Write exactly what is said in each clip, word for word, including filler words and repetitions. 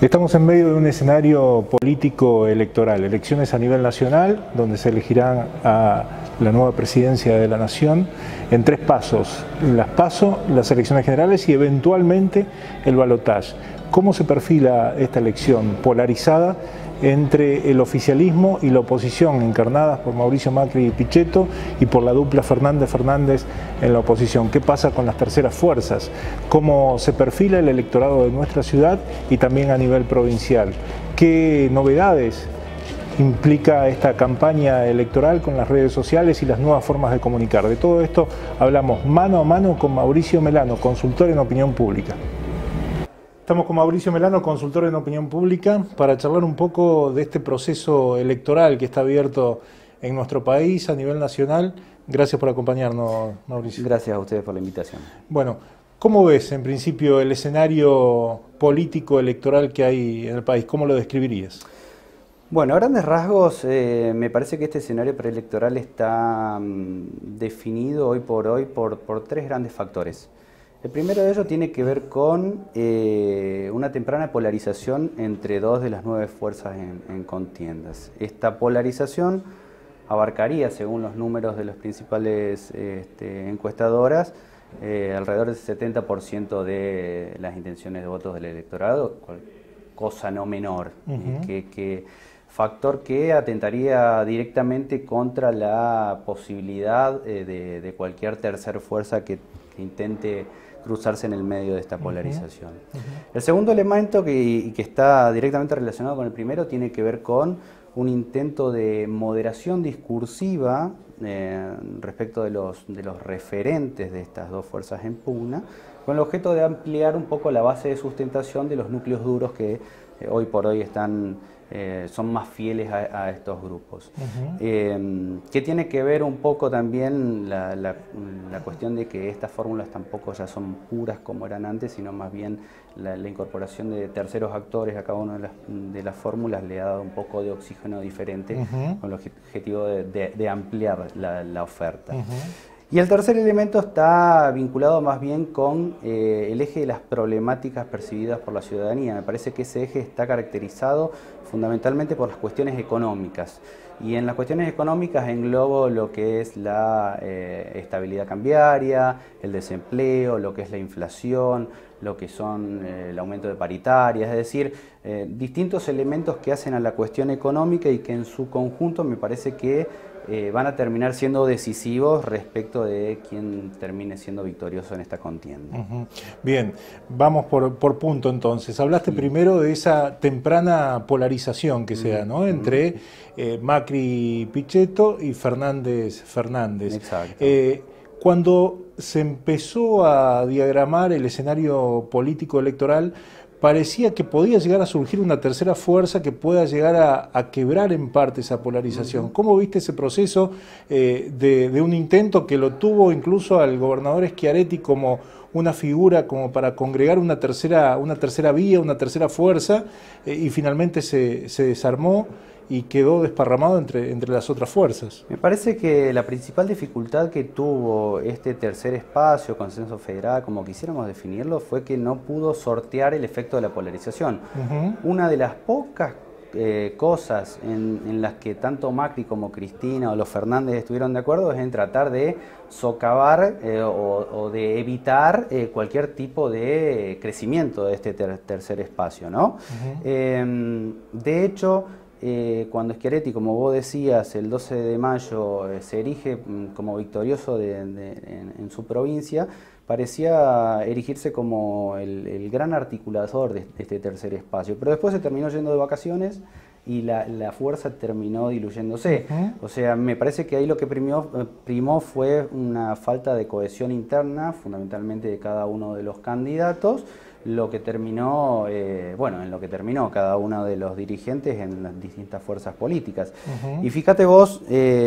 Estamos en medio de un escenario político electoral, elecciones a nivel nacional, donde se elegirán a la nueva presidencia de la nación en tres pasos: las PASO, las elecciones generales y eventualmente el balotaje. ¿Cómo se perfila esta elección polarizada entre el oficialismo y la oposición, encarnadas por Mauricio Macri y Pichetto, y por la dupla Fernández-Fernández en la oposición? ¿Qué pasa con las terceras fuerzas? ¿Cómo se perfila el electorado de nuestra ciudad y también a nivel provincial? ¿Qué novedades implica esta campaña electoral con las redes sociales y las nuevas formas de comunicar? De todo esto hablamos mano a mano con Mauricio Melano, consultor en opinión pública. Estamos con Mauricio Melano, consultor en opinión pública, para charlar un poco de este proceso electoral que está abierto en nuestro país a nivel nacional. Gracias por acompañarnos, Mauricio. Gracias a ustedes por la invitación. Bueno, ¿cómo ves en principio el escenario político electoral que hay en el país? ¿Cómo lo describirías? Bueno, a grandes rasgos, eh, me parece que este escenario preelectoral está um, definido hoy por hoy por, por tres grandes factores. El primero de ellos tiene que ver con eh, una temprana polarización entre dos de las nueve fuerzas en, en contiendas. Esta polarización abarcaría, según los números de las principales este, encuestadoras, eh, alrededor del setenta por ciento de las intenciones de votos del electorado, cosa no menor, uh-huh. que, que, factor que atentaría directamente contra la posibilidad eh, de, de cualquier tercera fuerza que, que intente cruzarse en el medio de esta polarización. Uh-huh. Uh-huh. El segundo elemento que, que está directamente relacionado con el primero tiene que ver con un intento de moderación discursiva eh, respecto de los, de los referentes de estas dos fuerzas en pugna, con el objeto de ampliar un poco la base de sustentación de los núcleos duros que eh, hoy por hoy están, eh, son más fieles a, a estos grupos. Uh-huh. eh, que tiene que ver un poco también la, la, la cuestión de que estas fórmulas tampoco ya son puras como eran antes, sino más bien la, la incorporación de terceros actores a cada una de las, de las fórmulas le ha dado un poco de oxígeno diferente, uh-huh. con el objetivo de, de, de ampliar la, la oferta. Uh-huh. Y el tercer elemento está vinculado más bien con eh, el eje de las problemáticas percibidas por la ciudadanía. Me parece que ese eje está caracterizado fundamentalmente por las cuestiones económicas. Y en las cuestiones económicas englobo lo que es la eh, estabilidad cambiaria, el desempleo, lo que es la inflación, lo que son eh, el aumento de paritarias, es decir, eh, distintos elementos que hacen a la cuestión económica y que en su conjunto me parece que Eh, van a terminar siendo decisivos respecto de quién termine siendo victorioso en esta contienda. Uh-huh. Bien, vamos por, por punto entonces. Hablaste sí. primero de esa temprana polarización que uh-huh. se da, ¿no? Entre eh, Macri Pichetto y Fernández Fernández. Exacto. Eh, cuando se empezó a diagramar el escenario político electoral, parecía que podía llegar a surgir una tercera fuerza que pueda llegar a, a quebrar en parte esa polarización. ¿Cómo viste ese proceso eh, de, de un intento que lo tuvo incluso al gobernador Schiaretti como una figura como para congregar una tercera, una tercera vía, una tercera fuerza, eh, y finalmente se, se desarmó y quedó desparramado entre, entre las otras fuerzas? Me parece que la principal dificultad que tuvo este tercer espacio, consenso federal, como quisiéramos definirlo, fue que no pudo sortear el efecto de la polarización. Uh-huh. Una de las pocas eh, cosas en, en las que tanto Macri como Cristina o los Fernández estuvieron de acuerdo es en tratar de socavar eh, o, o de evitar eh, cualquier tipo de crecimiento de este ter tercer espacio, ¿no? Uh-huh. eh, de hecho, Eh, cuando Schiaretti, como vos decías, el doce de mayo eh, se erige mm, como victorioso de, de, en, en su provincia, parecía erigirse como el, el gran articulador de, de este tercer espacio, pero después se terminó yendo de vacaciones y la, la fuerza terminó diluyéndose. Uh-huh. O sea, me parece que ahí lo que primó, primó fue una falta de cohesión interna, fundamentalmente de cada uno de los candidatos, lo que terminó, eh, bueno, en lo que terminó cada uno de los dirigentes en las distintas fuerzas políticas. Uh-huh. Y fíjate vos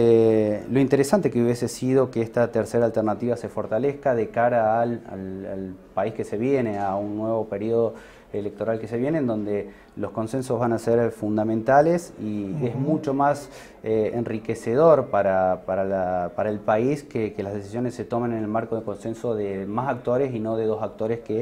eh, lo interesante que hubiese sido que esta tercera alternativa se fortalezca de cara al, al, al país que se viene, a un nuevo periodo electoral que se viene, en donde los consensos van a ser fundamentales y uh-huh. es mucho más eh, enriquecedor para, para, la, para el país que, que las decisiones se tomen en el marco de consenso de más actores y no de dos actores que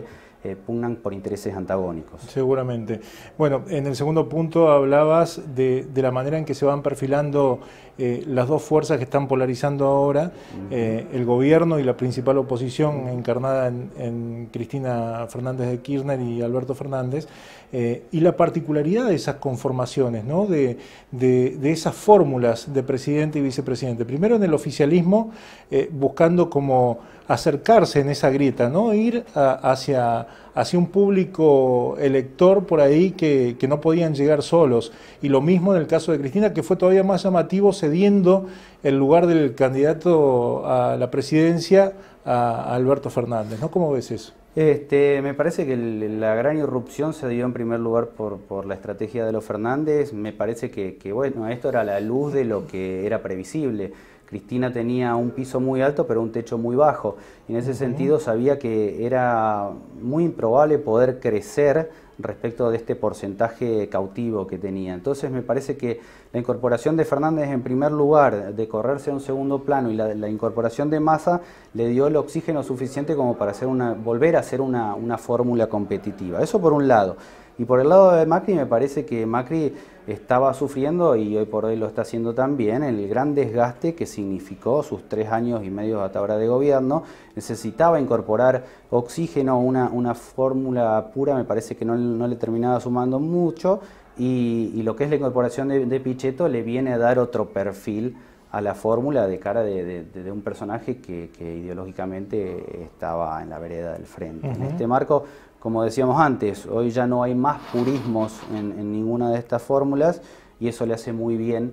eh, pugnan por intereses antagónicos. Seguramente. Bueno, en el segundo punto hablabas de, de la manera en que se van perfilando eh, las dos fuerzas que están polarizando ahora, uh-huh. eh, el gobierno y la principal oposición encarnada en, en Cristina Fernández de Kirchner y Alberto Fernández, eh, y la particularidad de esas conformaciones, ¿no? de, de, de esas fórmulas de presidente y vicepresidente. Primero en el oficialismo, eh, buscando como acercarse en esa grieta, ¿no? Ir a, hacia, hacia un público elector por ahí que, que no podían llegar solos. Y lo mismo en el caso de Cristina, que fue todavía más llamativo, cediendo el lugar del candidato a la presidencia a, a Alberto Fernández, ¿no? ¿Cómo ves eso? Este, me parece que el, la gran irrupción se dio en primer lugar por, por la estrategia de los Fernández. Me parece que, que, bueno, esto era la luz de lo que era previsible. Cristina tenía un piso muy alto pero un techo muy bajo, y en ese uh-huh. sentido sabía que era muy improbable poder crecer respecto de este porcentaje cautivo que tenía. Entonces me parece que la incorporación de Fernández en primer lugar, de correrse a un segundo plano, y la, la incorporación de Massa le dio el oxígeno suficiente como para hacer una, volver a hacer una, una fórmula competitiva. Eso por un lado. Y por el lado de Macri, me parece que Macri estaba sufriendo, y hoy por hoy lo está haciendo también, el gran desgaste que significó sus tres años y medio hasta ahora de gobierno. Necesitaba incorporar oxígeno, una, una fórmula pura me parece que no, no le terminaba sumando mucho, y, y lo que es la incorporación de, de Pichetto le viene a dar otro perfil a la fórmula de cara de, de, de un personaje que, que ideológicamente estaba en la vereda del frente. Uh-huh. En este marco, como decíamos antes, hoy ya no hay más purismos en, en ninguna de estas fórmulas, y eso le hace muy bien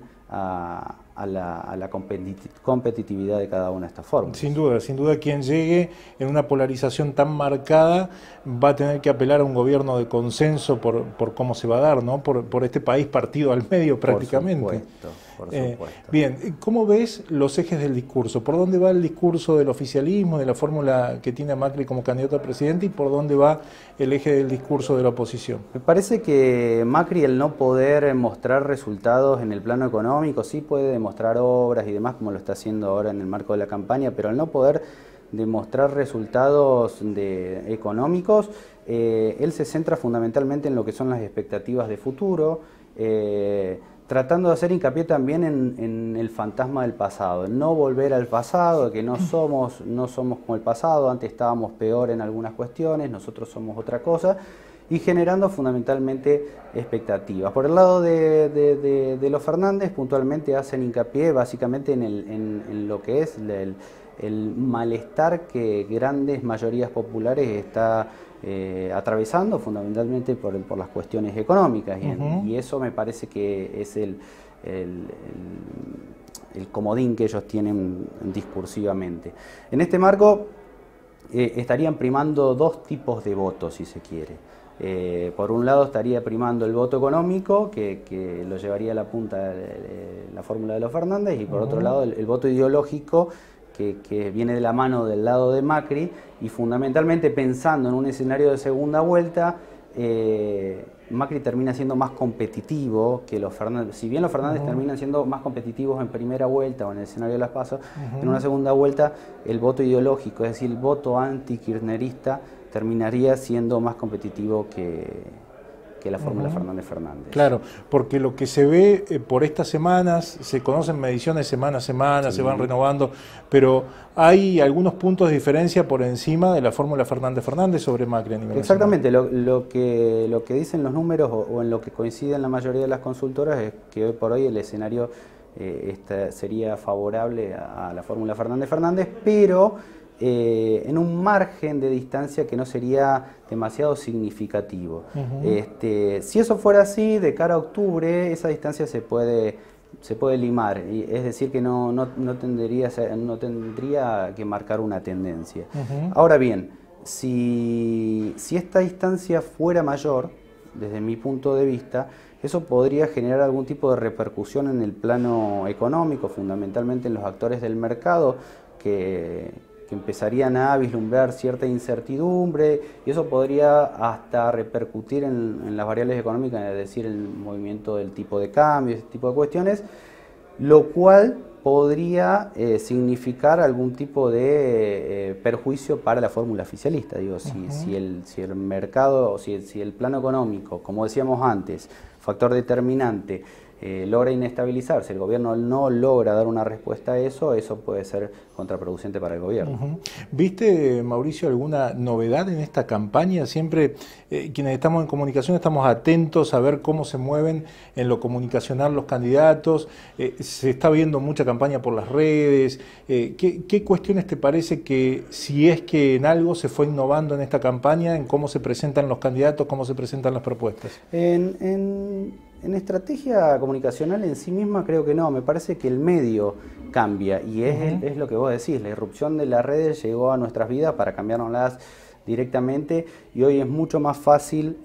a, a la, a la competitividad de cada una de estas fórmulas. Sin duda, sin duda quien llegue en una polarización tan marcada va a tener que apelar a un gobierno de consenso por, por cómo se va a dar, ¿no? Por, por este país partido al medio prácticamente. Por supuesto, por supuesto. Eh, bien, ¿cómo ves los ejes del discurso? ¿Por dónde va el discurso del oficialismo, de la fórmula que tiene a Macri como candidato a presidente, y por dónde va el eje del discurso de la oposición? Me parece que Macri, el no poder mostrar resultados en el plano económico, sí puede demostrar obras y demás, como lo está haciendo ahora en el marco de la campaña, pero al no poder demostrar resultados de, económicos, eh, él se centra fundamentalmente en lo que son las expectativas de futuro, eh, tratando de hacer hincapié también en, en el fantasma del pasado, en no volver al pasado, que no somos, no somos como el pasado, antes estábamos peor en algunas cuestiones, nosotros somos otra cosa, y generando fundamentalmente expectativas. Por el lado de, de, de, de los Fernández, puntualmente hacen hincapié básicamente en, el, en, en lo que es el, el malestar que grandes mayorías populares está eh, atravesando, fundamentalmente por, por las cuestiones económicas, y, uh-huh. y eso me parece que es el, el, el, el comodín que ellos tienen discursivamente. En este marco eh, estarían primando dos tipos de votos, si se quiere. Eh, por un lado estaría primando el voto económico, que, que lo llevaría a la punta de, de la fórmula de los Fernández, y por uh-huh. otro lado el, el voto ideológico, que, que viene de la mano del lado de Macri, y fundamentalmente pensando en un escenario de segunda vuelta, eh, Macri termina siendo más competitivo que los Fernández. Si bien los Fernández uh-huh. terminan siendo más competitivos en primera vuelta o en el escenario de las PASO, uh-huh. en una segunda vuelta el voto ideológico, es decir, el voto anti-kirchnerista, terminaría siendo más competitivo que, que la fórmula uh-huh. Fernández-Fernández. Claro, porque lo que se ve eh, por estas semanas, se conocen mediciones semana a semana, sí. se van renovando, pero hay algunos puntos de diferencia por encima de la fórmula Fernández-Fernández sobre Macri a nivel Exactamente, lo, lo, que, lo que dicen los números, o, o en lo que coinciden la mayoría de las consultoras, es que hoy por hoy el escenario eh, esta, sería favorable a, a la fórmula Fernández-Fernández, pero Eh, en un margen de distancia que no sería demasiado significativo. Uh-huh. este, si eso fuera así, de cara a octubre, esa distancia se puede, se puede limar, y es decir, que no, no, no, tendría, no tendría que marcar una tendencia. Uh-huh. Ahora bien, si, si esta distancia fuera mayor, desde mi punto de vista, eso podría generar algún tipo de repercusión en el plano económico, fundamentalmente en los actores del mercado, que que empezarían a vislumbrar cierta incertidumbre, y eso podría hasta repercutir en, en las variables económicas, es decir, el movimiento del tipo de cambio, ese tipo de cuestiones, lo cual podría eh, significar algún tipo de eh, perjuicio para la fórmula oficialista. Digo, si, uh-huh. si, el, si el mercado, o si, si el plano económico, como decíamos antes, factor determinante, eh, logra inestabilizarse, el gobierno no logra dar una respuesta a eso, eso puede ser contraproducente para el gobierno. Uh-huh. ¿Viste, Mauricio, alguna novedad en esta campaña? Siempre eh, quienes estamos en comunicación estamos atentos a ver cómo se mueven en lo comunicacional los candidatos, eh, se está viendo mucha campaña por las redes, eh, ¿qué, ¿qué cuestiones te parece que, si es que en algo se fue innovando en esta campaña, en cómo se presentan los candidatos, cómo se presentan las propuestas? En, en... En estrategia comunicacional en sí misma creo que no, me parece que el medio cambia y es, uh-huh. el, es lo que vos decís, la irrupción de las redes llegó a nuestras vidas para cambiárnoslas directamente y hoy es mucho más fácil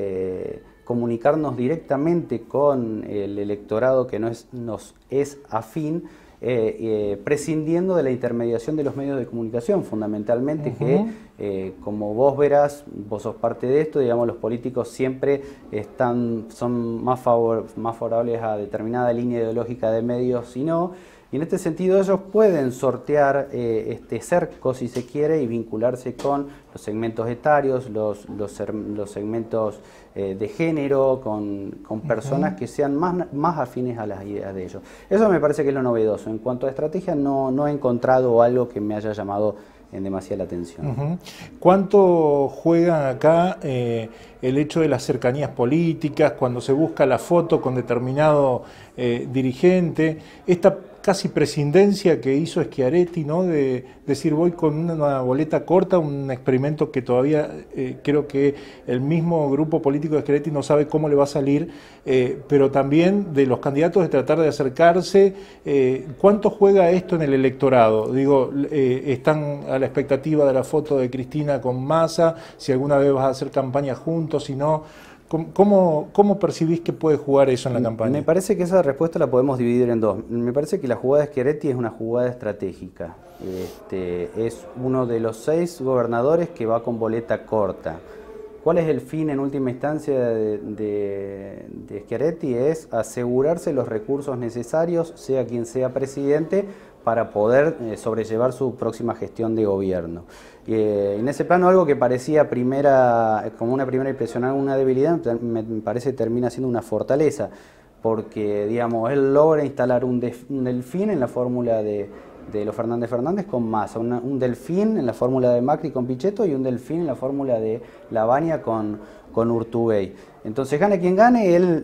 eh, comunicarnos directamente con el electorado que no es, nos es afín, Eh, eh, prescindiendo de la intermediación de los medios de comunicación, fundamentalmente, uh-huh. que eh, como vos verás, vos sos parte de esto, digamos, los políticos siempre están, son más, favor, más favorables a determinada línea ideológica de medios y no, y en este sentido ellos pueden sortear eh, este cerco, si se quiere, y vincularse con los segmentos etarios, los, los, los segmentos eh, de género, con, con personas uh-huh. que sean más, más afines a las ideas de ellos. Eso me parece que es lo novedoso. En cuanto a estrategia, no, no he encontrado algo que me haya llamado en demasiada atención. Uh-huh. ¿Cuánto juega acá eh, el hecho de las cercanías políticas, cuando se busca la foto con determinado eh, dirigente? Esta casi prescindencia que hizo Schiaretti, ¿no? De decir voy con una, una boleta corta, un experimento que todavía eh, creo que el mismo grupo político de Schiaretti no sabe cómo le va a salir, eh, pero también de los candidatos de tratar de acercarse. Eh, ¿Cuánto juega esto en el electorado? Digo, eh, están a la expectativa de la foto de Cristina con Massa, si alguna vez vas a hacer campaña juntos, si no. ¿Cómo, ¿Cómo percibís que puede jugar eso en la campaña? Me parece que esa respuesta la podemos dividir en dos. Me parece que la jugada de Schiaretti es una jugada estratégica. Este, es uno de los seis gobernadores que va con boleta corta. ¿Cuál es el fin en última instancia de, de, de Schiaretti? Es asegurarse los recursos necesarios, sea quien sea presidente, para poder eh, sobrellevar su próxima gestión de gobierno. Eh, en ese plano, algo que parecía primera, como una primera impresión, una debilidad, me, me parece que termina siendo una fortaleza, porque digamos, él logra instalar un, def, un delfín en la fórmula de, de los Fernández Fernández con Massa, una, un delfín en la fórmula de Macri con Pichetto y un delfín en la fórmula de Lavagna con, con Urtubey. Entonces, gane quien gane, él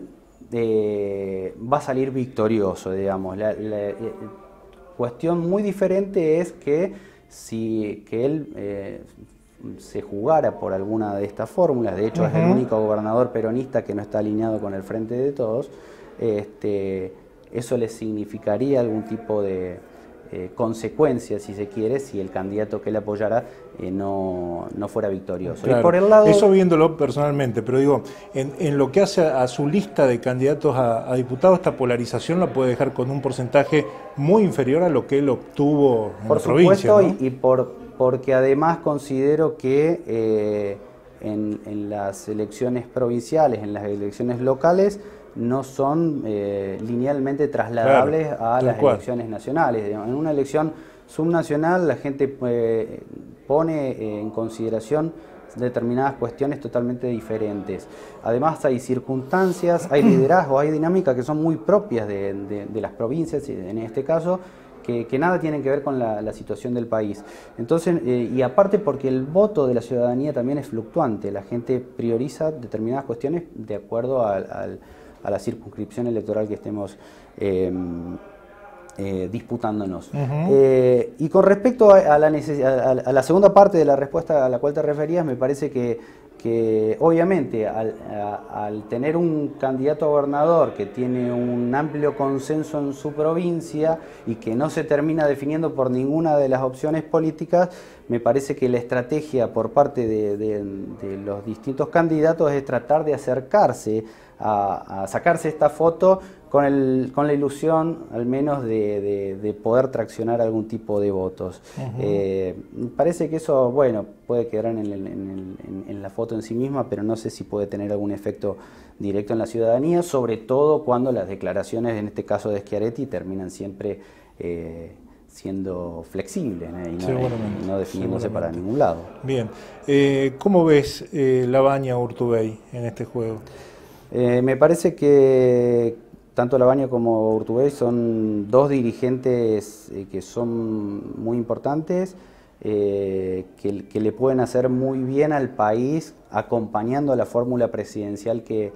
eh, va a salir victorioso, digamos. La, la, la cuestión muy diferente es que si que él eh, se jugara por alguna de estas fórmulas, de hecho uh-huh. es el único gobernador peronista que no está alineado con el Frente de Todos, este, eso le significaría algún tipo de eh, consecuencia, si se quiere, si el candidato que él apoyara eh, no, no fuera victorioso. Claro, y por el lado... Eso viéndolo personalmente, pero digo, en, en lo que hace a, a su lista de candidatos a, a diputados, esta polarización la puede dejar con un porcentaje muy inferior a lo que él obtuvo en por la provincia, supuesto, ¿no? y, y por, porque además considero que eh, en, en las elecciones provinciales, en las elecciones locales, no son eh, linealmente trasladables claro, a las cual. elecciones nacionales. En una elección subnacional la gente eh, pone en consideración determinadas cuestiones totalmente diferentes. Además hay circunstancias, hay liderazgo, hay dinámicas que son muy propias de, de, de las provincias, en este caso, que, que nada tienen que ver con la, la situación del país. Entonces, eh, y aparte porque el voto de la ciudadanía también es fluctuante, la gente prioriza determinadas cuestiones de acuerdo al, al a la circunscripción electoral que estemos eh, eh, disputándonos. Uh-huh. eh, y con respecto a, a, la a, a la segunda parte de la respuesta a la cual te referías, me parece que, que obviamente al, a, al tener un candidato a gobernador que tiene un amplio consenso en su provincia y que no se termina definiendo por ninguna de las opciones políticas, me parece que la estrategia por parte de, de, de los distintos candidatos es tratar de acercarse A, a sacarse esta foto con, el, con la ilusión al menos de, de, de poder traccionar algún tipo de votos. Uh-huh. eh, parece que eso, bueno, puede quedar en, el, en, el, en, en la foto en sí misma, pero no sé si puede tener algún efecto directo en la ciudadanía, sobre todo cuando las declaraciones, en este caso de Schiaretti, terminan siempre eh, siendo flexibles, ¿eh? y, no, y no definiéndose para ningún lado. Bien, eh, ¿cómo ves eh, Labaña Urtubey en este juego? Eh, me parece que tanto Labaña como Urtubey son dos dirigentes eh, que son muy importantes, eh, que, que le pueden hacer muy bien al país acompañando a la fórmula presidencial que,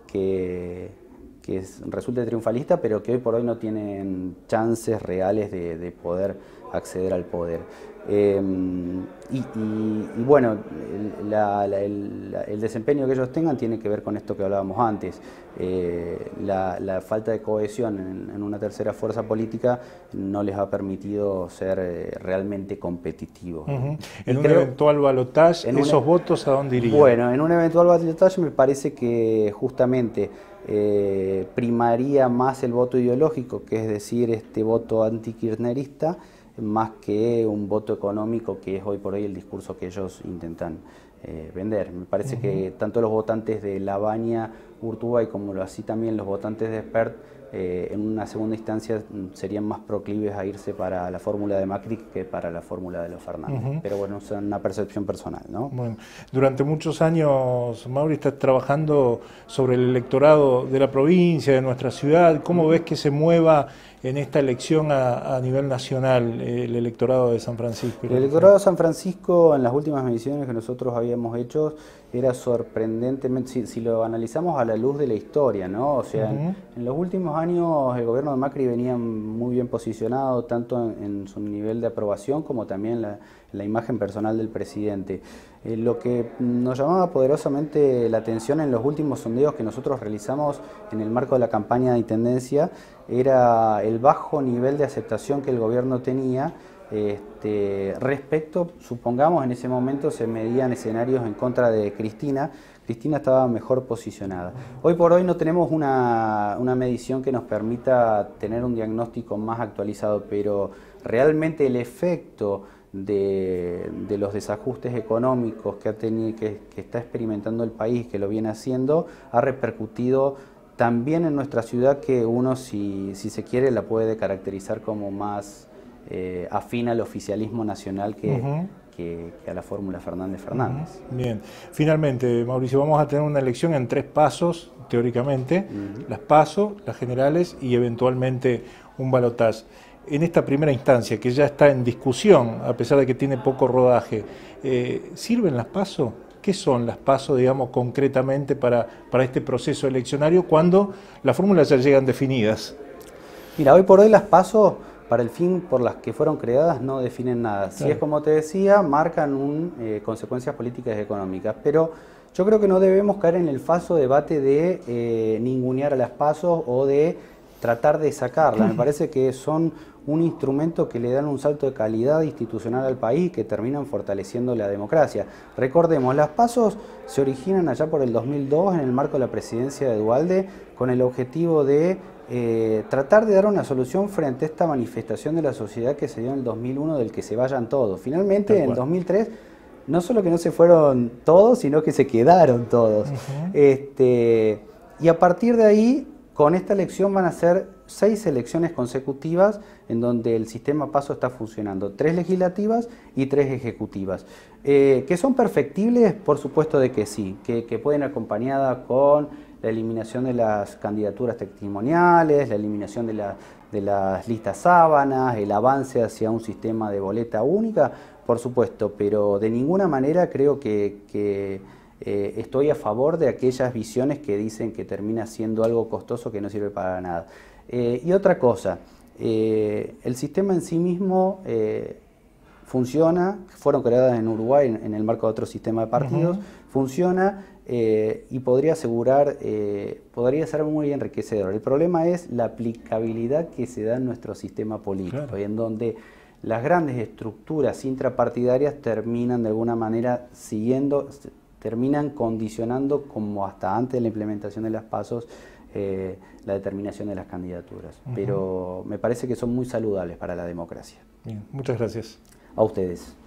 que, que es, resulte triunfalista, pero que hoy por hoy no tienen chances reales de, de poder acceder al poder. Eh, y, y, y bueno, el, la, la, el, el desempeño que ellos tengan tiene que ver con esto que hablábamos antes. Eh, la, la falta de cohesión en, en una tercera fuerza política no les ha permitido ser eh, realmente competitivos. Uh-huh. En un creo, eventual balotaje, ¿esos un, votos a dónde irían? Bueno, en un eventual balotaje me parece que justamente eh, primaría más el voto ideológico, que es decir, este voto antikirchnerista, más que un voto económico, que es hoy por hoy el discurso que ellos intentan eh, vender. Me parece uh-huh. que tanto los votantes de Labaña, Urtubey, como así también los votantes de Espert, eh, en una segunda instancia serían más proclives a irse para la fórmula de Macri que para la fórmula de los Fernández. Uh-huh. Pero bueno, es una percepción personal, ¿no? Bueno, durante muchos años, Mauri, estás trabajando sobre el electorado de la provincia, de nuestra ciudad. ¿Cómo uh-huh. ves que se mueva en esta elección a, a nivel nacional el electorado de San Francisco? El electorado de San Francisco, en las últimas mediciones que nosotros habíamos hecho, era sorprendentemente, si, si lo analizamos a la luz de la historia, ¿no? O sea, uh-huh. en, en los últimos años el gobierno de Macri venía muy bien posicionado, tanto en, en su nivel de aprobación como también la, la imagen personal del presidente. Eh, lo que nos llamaba poderosamente la atención en los últimos sondeos que nosotros realizamos en el marco de la campaña de intendencia era el bajo nivel de aceptación que el gobierno tenía este, respecto, supongamos en ese momento se medían escenarios en contra de Cristina. Cristina estaba mejor posicionada. Hoy por hoy no tenemos una, una medición que nos permita tener un diagnóstico más actualizado, pero realmente el efecto de, de los desajustes económicos que, ha tenido, que, que está experimentando el país, que lo viene haciendo, ha repercutido también en nuestra ciudad, que uno, si, si se quiere, la puede caracterizar como más eh, afín al oficialismo nacional que, uh-huh. que, que a la fórmula Fernández Fernández. Uh-huh. Bien, finalmente, Mauricio, vamos a tener una elección en tres pasos, teóricamente, uh-huh. las PASO, las generales y eventualmente un balotaje. En esta primera instancia, que ya está en discusión, a pesar de que tiene poco rodaje, eh, ¿sirven las PASO? ¿Qué son las PASO, digamos, concretamente para, para este proceso eleccionario cuando las fórmulas ya llegan definidas? Mira, hoy por hoy las PASO, para el fin por las que fueron creadas, no definen nada. Si claro. es como te decía, marcan un, eh, consecuencias políticas y económicas, pero yo creo que no debemos caer en el falso debate de eh, ningunear a las PASO o de tratar de sacarlas. Me parece que son un instrumento que le dan un salto de calidad institucional al país, que terminan fortaleciendo la democracia. Recordemos, las PASO se originan allá por el dos mil dos en el marco de la presidencia de Duhalde, con el objetivo de eh, tratar de dar una solución frente a esta manifestación de la sociedad que se dio en el dos mil uno del que se vayan todos. Finalmente, en el dos mil tres, no solo que no se fueron todos, sino que se quedaron todos. Uh-huh. este, y a partir de ahí, con esta elección van a ser seis elecciones consecutivas en donde el sistema PASO está funcionando, tres legislativas y tres ejecutivas. Eh, ¿Que son perfectibles? Por supuesto de que sí, que, que pueden ir acompañadas con la eliminación de las candidaturas testimoniales, la eliminación de, la, de las listas sábanas, el avance hacia un sistema de boleta única, por supuesto, pero de ninguna manera creo que... que Eh, estoy a favor de aquellas visiones que dicen que termina siendo algo costoso que no sirve para nada. Eh, y otra cosa, eh, el sistema en sí mismo eh, funciona, fueron creadas en Uruguay en, en el marco de otro sistema de partidos, uh-huh. funciona eh, y podría asegurar, eh, podría ser muy enriquecedor. El problema es la aplicabilidad que se da en nuestro sistema político, claro. y en donde las grandes estructuras intrapartidarias terminan de alguna manera siguiendo... terminan condicionando, como hasta antes de la implementación de las PASO, eh, la determinación de las candidaturas. Uh-huh. Pero me parece que son muy saludables para la democracia. Bien, muchas gracias. A ustedes.